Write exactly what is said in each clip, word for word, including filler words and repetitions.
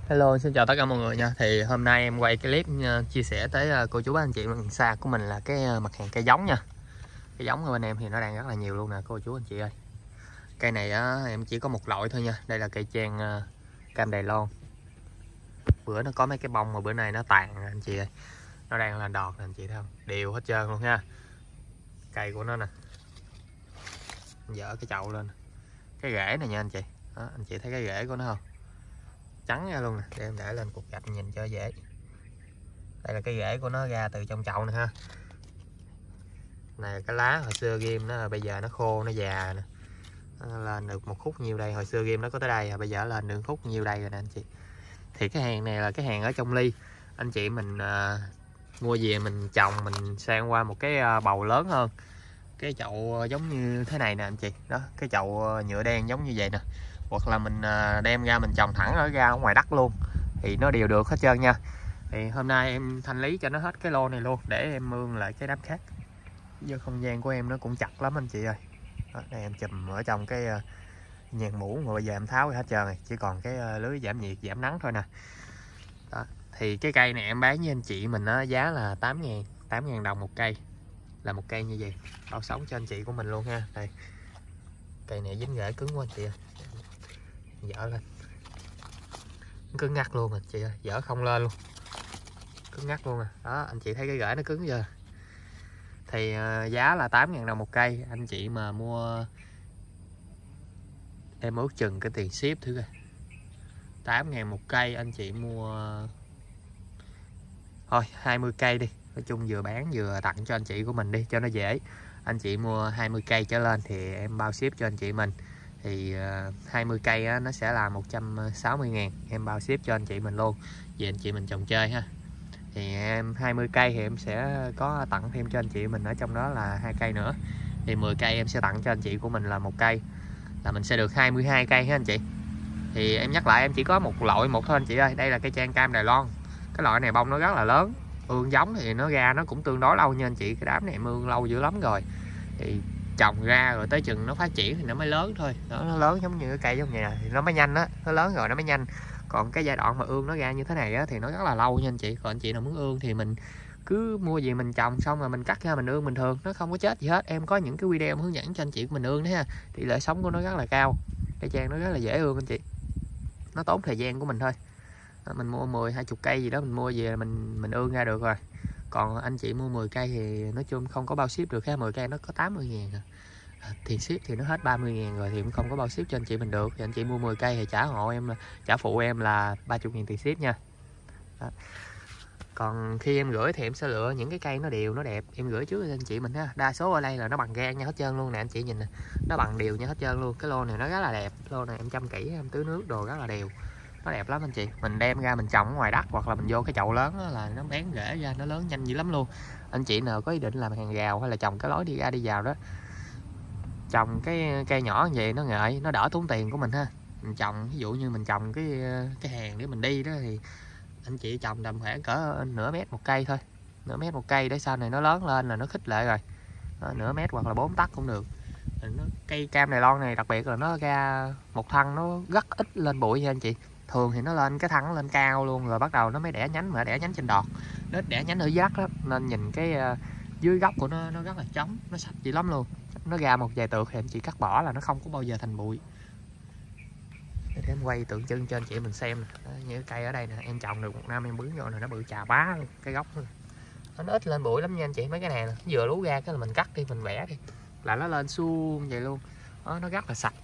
Hello, xin chào tất cả mọi người nha. Thì hôm nay em quay cái clip uh, chia sẻ tới uh, cô chú bác anh chị gần xa của mình là cái uh, mặt hàng cây giống nha. Cây giống của bên em thì nó đang rất là nhiều luôn nè cô chú anh chị ơi. Cây này uh, em chỉ có một loại thôi nha. Đây là cây trang uh, cam Đài Loan. Bữa nó có mấy cái bông mà bữa nay nó tàn anh chị ơi. Nó đang là đọt nè anh chị thấy không? Đều hết trơn luôn nha. Cây của nó nè. Dỡ cái chậu lên. Cái rễ này nha anh chị. Đó, anh chị thấy cái rễ của nó không? Trắng ra luôn nè. Để em để lên cục gạch nhìn cho dễ. Đây là cái rễ của nó ra từ trong chậu nè ha. Này cái lá hồi xưa ghim nó bây giờ nó khô nó già nè. Nó lên được một khúc nhiêu đây, hồi xưa ghim nó có tới đây bây giờ lên được khúc nhiêu đây rồi nè anh chị. Thì cái hàng này là cái hàng ở trong ly. Anh chị mình uh, mua về mình trồng mình sang qua một cái uh, bầu lớn hơn. Cái chậu giống như thế này nè anh chị. Đó, cái chậu nhựa đen giống như vậy nè. Hoặc là mình uh, đem ra mình trồng thẳng ở ra ở ngoài đất luôn thì nó đều được hết trơn nha. Thì hôm nay em thanh lý cho nó hết cái lô này luôn để em mương lại cái đám khác. Giờ không gian của em nó cũng chặt lắm anh chị ơi. Đó, đây em chùm ở trong cái uh, nhàn mũ mà bây giờ em tháo hết trơn rồi, chỉ còn cái uh, lưới giảm nhiệt giảm nắng thôi nè. Đó, thì cái cây này em bán với anh chị mình á, giá là tám ngàn tám ngàn đồng một cây, là một cây như vậy bao sống cho anh chị của mình luôn ha. Đây cây này dính rễ cứng quá anh chị ơi, dỡ lên cứng ngắt luôn anh chị ơi, dỡ không lên luôn, cứng ngắt luôn à. Đó anh chị thấy cái rễ nó cứng chưa. Thì uh, giá là tám ngàn đồng một cây. Anh chị mà mua em ước chừng cái tiền ship thử coi, tám ngàn một cây anh chị mua thôi hai mươi cây đi, nói chung vừa bán vừa tặng cho anh chị của mình đi cho nó dễ. Anh chị mua hai mươi cây trở lên thì em bao ship cho anh chị mình. Thì uh, hai mươi cây á, nó sẽ là một trăm sáu mươi ngàn, em bao ship cho anh chị mình luôn, về anh chị mình trồng chơi ha. Thì em hai mươi cây thì em sẽ có tặng thêm cho anh chị mình ở trong đó là hai cây nữa. Thì mười cây em sẽ tặng cho anh chị của mình là một cây, là mình sẽ được hai mươi hai cây ha anh chị. Thì em nhắc lại em chỉ có một loại một thôi anh chị ơi. Đây là cây trang cam Đài Loan. Cái loại này bông nó rất là lớn, ương giống thì nó ra nó cũng tương đối lâu nha anh chị. Cái đám này em ương lâu dữ lắm rồi. Thì trồng ra rồi tới chừng nó phát triển thì nó mới lớn thôi. Đó, nó lớn giống như cái cây giống như này thì nó mới nhanh á, nó lớn rồi nó mới nhanh. Còn cái giai đoạn mà ương nó ra như thế này á, thì nó rất là lâu nha anh chị. Còn anh chị nào muốn ương thì mình cứ mua gì mình trồng xong rồi mình cắt ra mình ương bình thường, nó không có chết gì hết. Em có những cái video hướng dẫn cho anh chị của mình ương đấy ha. Tỷ lệ sống của nó rất là cao, cây trang nó rất là dễ ương anh chị, nó tốn thời gian của mình thôi. Mình mua mười hai mươi cây gì đó mình mua về mình mình ương ra được rồi. Còn anh chị mua mười cây thì nói chung không có bao ship được ha. Mười cây nó có tám mươi ngàn à. Thì ship thì nó hết ba mươi ngàn rồi thì cũng không có bao ship cho anh chị mình được. Thì anh chị mua mười cây thì trả hộ em, trả phụ em là ba mươi ngàn tiền ship nha. Đó. Còn khi em gửi thì em sẽ lựa những cái cây nó đều nó đẹp em gửi trước cho anh chị mình ha. Đa số ở đây là nó bằng gan nha hết trơn luôn nè anh chị nhìn nè, nó bằng đều nha hết trơn luôn. Cái lô này nó rất là đẹp, lô này em chăm kỹ em tưới nước đồ rất là đều, nó đẹp lắm anh chị. Mình đem ra mình trồng ở ngoài đất hoặc là mình vô cái chậu lớn đó, là nó bén rễ ra nó lớn nhanh dữ lắm luôn. Anh chị nào có ý định làm hàng rào hay là trồng cái lối đi ra đi vào đó, trồng cái cây nhỏ như vậy nó ngại, nó đỡ tốn tiền của mình ha. Mình trồng ví dụ như mình trồng cái cái hàng để mình đi đó thì anh chị trồng tầm khoảng cỡ nửa mét một cây thôi, nửa mét một cây để sau này nó lớn lên là nó khích lệ rồi. Đó, nửa mét hoặc là bốn tấc cũng được. Nó, cây cam Đài Loan này đặc biệt là nó ra một thân nó rất ít lên bụi nha anh chị. Thường thì nó lên cái thân nó lên cao luôn rồi bắt đầu nó mới đẻ nhánh, mà đẻ nhánh trên đọt, nó đẻ nhánh ở dưới đất đó, nên nhìn cái uh, dưới gốc của nó nó rất là trống, nó sạch dữ lắm luôn. Nó ra một vài tược thì em chỉ cắt bỏ là nó không có bao giờ thành bụi. Để em quay tượng trưng cho anh chị mình xem nè. Đó, như cái cây ở đây nè, em trồng được một năm em bứng rồi nè, nó bự chà bá luôn, cái gốc nữa. Nó ít lên bụi lắm nha anh chị. Mấy cái này nè, vừa lú ra cái là mình cắt đi mình vẽ đi là nó lên suông vậy luôn. Đó, nó rất là sạch.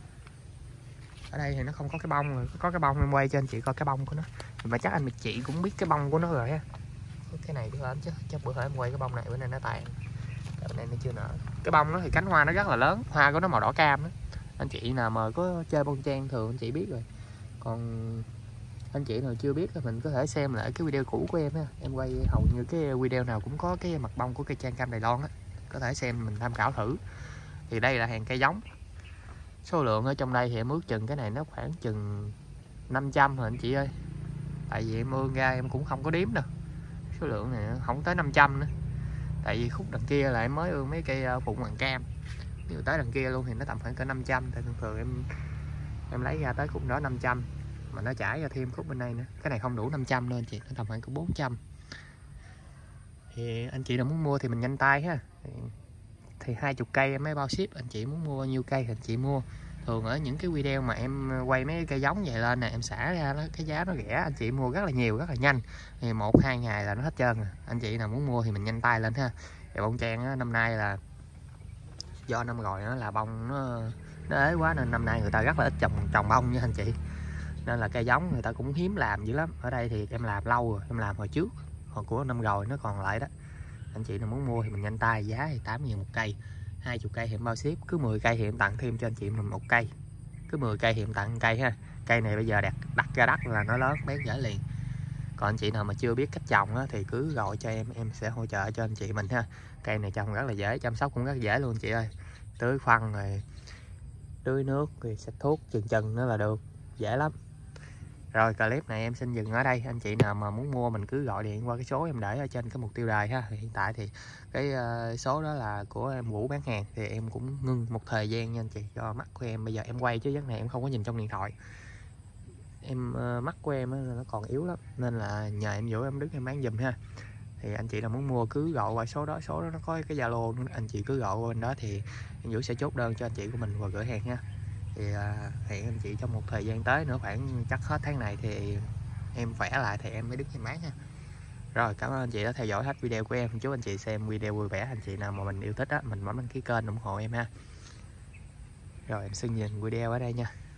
Ở đây thì nó không có cái bông rồi, có cái bông em quay cho anh chị coi cái bông của nó. Mà chắc anh chị cũng biết cái bông của nó rồi ha. Cái này bữa chứ chắc bữa hổm em quay cái bông này bữa nay nó tàn, cái bên này nó chưa nở. Cái bông nó thì cánh hoa nó rất là lớn, hoa của nó màu đỏ cam đó. Anh chị nào mà có chơi bông trang thường anh chị biết rồi. Còn anh chị nào chưa biết thì mình có thể xem lại cái video cũ của em ha. Em quay hầu như cái video nào cũng có cái mặt bông của cây trang cam Đài Loan á, có thể xem mình tham khảo thử. Thì đây là hàng cây giống. Số lượng ở trong đây thì em ước chừng cái này nó khoảng chừng năm trăm rồi anh chị ơi. Tại vì em ương ra em cũng không có đếm đâu. Số lượng này không tới năm trăm nữa. Tại vì khúc đằng kia là em mới ương mấy cây phụng hoàng cam. Nếu tới đằng kia luôn thì nó tầm khoảng cỡ năm trăm. Tại thường thường em em lấy ra tới khúc đó năm trăm. mà nó trải ra thêm khúc bên đây nữa. Cái này không đủ năm trăm nữa anh chị, nó tầm khoảng có bốn trăm. Thì anh chị nào muốn mua thì mình nhanh tay ha. Thì hai mươi cây em mới bao ship, anh chị muốn mua bao nhiêu cây thì anh chị mua. Thường ở những cái video mà em quay mấy cây giống vậy lên nè, em xả ra nó cái giá nó rẻ, anh chị mua rất là nhiều, rất là nhanh, thì một hai ngày là nó hết trơn rồi. Anh chị nào muốn mua thì mình nhanh tay lên ha. Thì bông trang á, năm nay là do năm rồi nó là bông nó nó ế quá nên năm nay người ta rất là ít trồng trồng bông nha anh chị, nên là cây giống người ta cũng hiếm làm dữ lắm. Ở đây thì em làm lâu rồi, em làm hồi trước, hồi của năm rồi nó còn lại đó. Anh chị nào muốn mua thì mình nhanh tay, giá thì tám nghìn một cây, hai mươi cây thì em bao ship, cứ mười cây thì em tặng thêm cho anh chị mình một cây, cứ mười cây thì em tặng cây ha. Cây này bây giờ đặt đặt ra đất là nó lớn bán rẻ liền. Còn anh chị nào mà chưa biết cách trồng á, thì cứ gọi cho em, em sẽ hỗ trợ cho anh chị mình ha. Cây này trồng rất là dễ, chăm sóc cũng rất dễ luôn anh chị ơi. Tưới phân rồi tưới nước rồi xịt thuốc chừng chừng nữa là được, dễ lắm. Rồi clip này em xin dừng ở đây. Anh chị nào mà muốn mua mình cứ gọi điện qua cái số em để ở trên cái mục tiêu đài ha. Hiện tại thì cái số đó là của em Vũ bán hàng, thì em cũng ngưng một thời gian nha anh chị, do mắt của em bây giờ em quay chứ giấc này em không có nhìn trong điện thoại. Em mắt của em nó còn yếu lắm nên là nhờ em Vũ em đứng em bán giùm ha. Thì anh chị nào muốn mua cứ gọi qua số đó, số đó nó có cái Zalo, anh chị cứ gọi qua bên đó thì em Vũ sẽ chốt đơn cho anh chị của mình và gửi hàng nha. Thì uh, hẹn anh chị trong một thời gian tới nữa, khoảng chắc hết tháng này thì em khỏe lại thì em mới đứng em bán nha. Rồi cảm ơn anh chị đã theo dõi hết video của em, chúc anh chị xem video vui vẻ. Anh chị nào mà mình yêu thích á, mình bấm đăng ký kênh ủng hộ em ha. Rồi em xin dừng video ở đây nha.